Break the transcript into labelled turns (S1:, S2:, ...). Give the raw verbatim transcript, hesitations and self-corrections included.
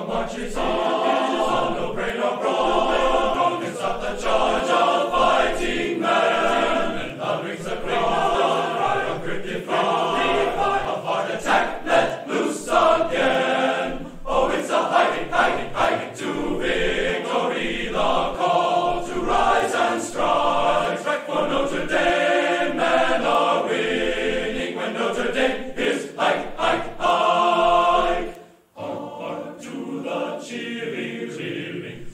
S1: marches on, no pray nor brawl, can stop the charge of fighting men. And loud rings the cry of grit defy, of hard attack let loose again. Oh, it's a hiking, hiking, hiking to victory, the call to rise and strike. For Notre Dame men are winning when Notre Dame is hike, hike, hike. Hark to the cheering, cheering